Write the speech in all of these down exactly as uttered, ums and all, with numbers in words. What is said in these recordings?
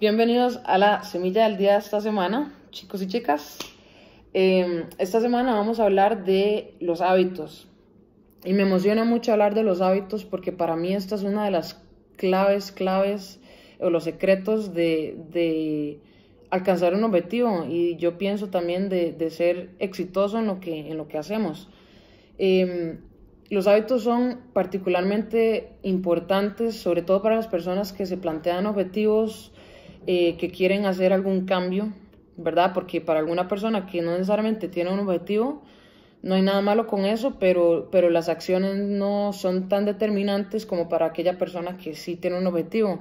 Bienvenidos a la semilla del día de esta semana, chicos y chicas. Eh, esta semana vamos a hablar de los hábitos. Y me emociona mucho hablar de los hábitos porque para mí esta es una de las claves, claves o los secretos de, de alcanzar un objetivo. Y yo pienso también de, de ser exitoso en lo que, en lo que hacemos. Eh, Los hábitos son particularmente importantes, sobre todo para las personas que se plantean objetivos, eh, que quieren hacer algún cambio, ¿verdad? Porque para alguna persona que no necesariamente tiene un objetivo, no hay nada malo con eso, pero, pero las acciones no son tan determinantes como para aquella persona que sí tiene un objetivo.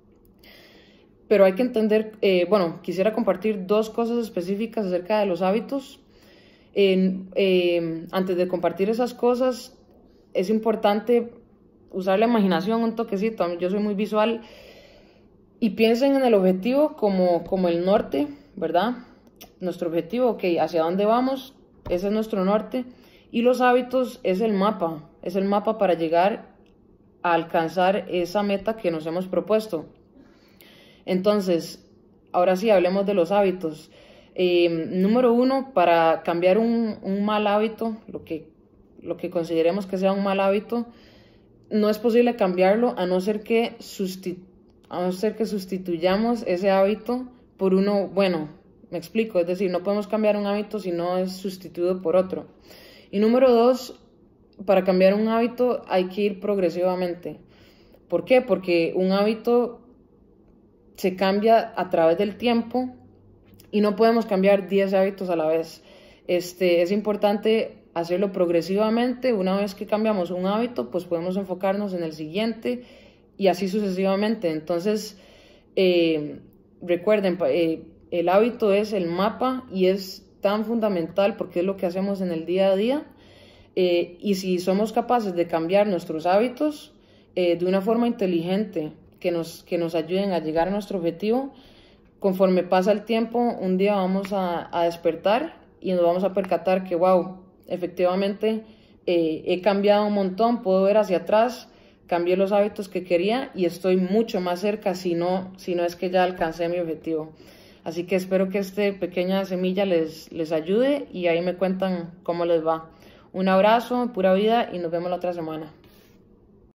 Pero hay que entender, eh, bueno, quisiera compartir dos cosas específicas acerca de los hábitos. Eh, eh, antes de compartir esas cosas, es importante usar la imaginación un toquecito. Yo soy muy visual y piensen en el objetivo como, como el norte, ¿verdad? Nuestro objetivo, ok, hacia dónde vamos, ese es nuestro norte. Y los hábitos es el mapa, es el mapa para llegar a alcanzar esa meta que nos hemos propuesto. Entonces, ahora sí, hablemos de los hábitos. Eh, número uno, para cambiar un, un mal hábito, lo que lo que consideremos que sea un mal hábito, no es posible cambiarlo a no ser que, sustitu a no ser que sustituyamos ese hábito por uno bueno. Me explico, es decir, no podemos cambiar un hábito si no es sustituido por otro. Y número dos, para cambiar un hábito hay que ir progresivamente. ¿Por qué? Porque un hábito se cambia a través del tiempo y no podemos cambiar diez hábitos a la vez. Este, es importante hacerlo progresivamente. Una vez que cambiamos un hábito, pues podemos enfocarnos en el siguiente y así sucesivamente. Entonces, eh, recuerden, eh, el hábito es el mapa y es tan fundamental porque es lo que hacemos en el día a día. Eh, y si somos capaces de cambiar nuestros hábitos eh, de una forma inteligente que nos, que nos ayuden a llegar a nuestro objetivo, conforme pasa el tiempo, un día vamos a, a despertar y nos vamos a percatar que, wow, efectivamente eh, he cambiado un montón, puedo ver hacia atrás, cambié los hábitos que quería y estoy mucho más cerca si no, si no es que ya alcancé mi objetivo. Así que espero que esta pequeña semilla les, les ayude y ahí me cuentan cómo les va. Un abrazo, pura vida y nos vemos la otra semana.